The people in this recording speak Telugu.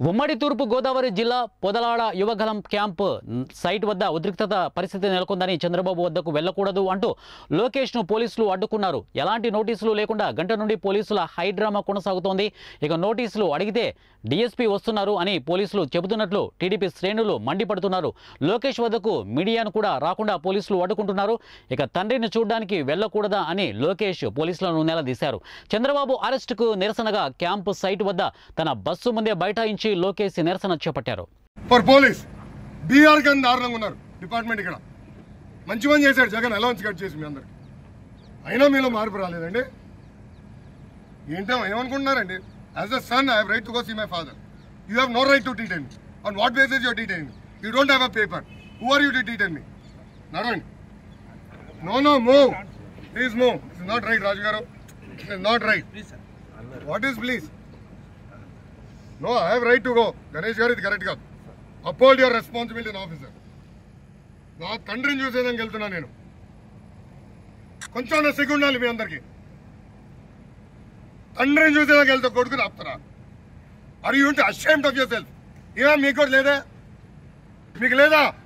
ఉమ్మడి తూర్పు గోదావరి జిల్లా పొదలాడ యువగలం క్యాంప్ సైట్ వద్ద ఉద్రిక్తత పరిస్థితి నెలకొందని చంద్రబాబు వద్దకు వెళ్లకూడదు అంటూ లోకేష్ ను పోలీసులు అడ్డుకున్నారు. ఎలాంటి నోటీసులు లేకుండా గంట నుండి పోలీసుల హైడ్రామా కొనసాగుతోంది. ఇక నోటీసులు అడిగితే డీఎస్పీ వస్తున్నారు అని పోలీసులు చెబుతున్నట్లు టీడీపీ శ్రేణులు మండిపడుతున్నారు. లోకేష్ వద్దకు మీడియాను కూడా రాకుండా పోలీసులు అడ్డుకుంటున్నారు. ఇక తండ్రిని చూడడానికి వెళ్లకూడదా అని లోకేష్ పోలీసులను నిలదీశారు. చంద్రబాబు అరెస్టుకు నిరసనగా క్యాంపు సైట్ వద్ద తన బస్సు ముందే బైఠాయించి లోకేష్ నిరసన చేపట్టారు. ఫర్ పోలీస్ బీఆర్ గారు దారుణంగా ఉన్నారు. డిపార్ట్మెంట్ ఇక్కడ మంచి పని చేశాడు జగన్, అలవెన్స్ కట్ చేసి మీ అందరికి. అయినా మీలో మార్పు రాలేదండి. ఏంటో ఏమనుకుంటున్నారండి? As a son I have right to go see my father. You have no right to detain me. On what basis you are detaining me? You don't have a paper. Who are you to detain me? నడవండి. No move please move. It's not right Raju garu, it's not right. What is please? No, I have right to go. Ganesh garu ఇది కరెక్ట్ కాదు. Uphold your responsibility in officer. నా తండ్రిని చూసేదానికి వెళ్తున్నా నేను. కొంచెం సిగ్గు ఉండాలి మీ అందరికి. తండ్రిని చూసేదానికి వెళ్తే కొడుకుని ఆపుతారా? Are you ashamed of yourself? ఏమా మీకు కూడా లేదా? మీకు లేదా?